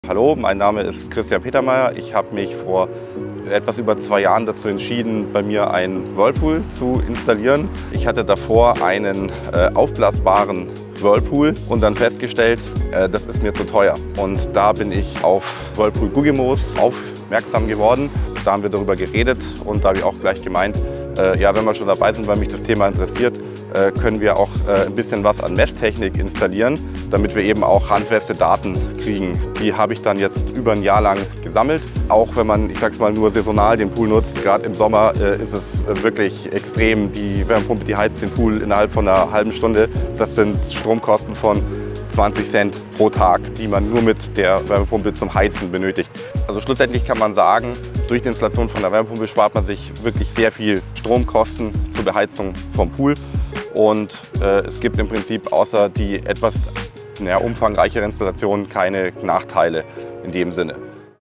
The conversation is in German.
Hallo, mein Name ist Christian Petermeier. Ich habe mich vor etwas über 2 Jahren dazu entschieden, bei mir einen Whirlpool zu installieren. Ich hatte davor einen aufblasbaren Whirlpool und dann festgestellt, das ist mir zu teuer. Und da bin ich auf Whirlpool Guggemos aufmerksam geworden. Da haben wir darüber geredet und da habe ich auch gleich gemeint, ja, wenn wir schon dabei sind, weil mich das Thema interessiert, können wir auch ein bisschen was an Messtechnik installieren, damit wir eben auch handfeste Daten kriegen. Die habe ich dann jetzt über ein Jahr lang gesammelt. Auch wenn man, ich sag's mal, nur saisonal den Pool nutzt, gerade im Sommer ist es wirklich extrem. Die Wärmepumpe, die heizt den Pool innerhalb von einer halben Stunde. Das sind Stromkosten von 20 Cent pro Tag, die man nur mit der Wärmepumpe zum Heizen benötigt. Also schlussendlich kann man sagen, durch die Installation von der Wärmepumpe spart man sich wirklich sehr viel Stromkosten zur Beheizung vom Pool. Und es gibt im Prinzip außer die etwas umfangreichere Installation keine Nachteile in dem Sinne.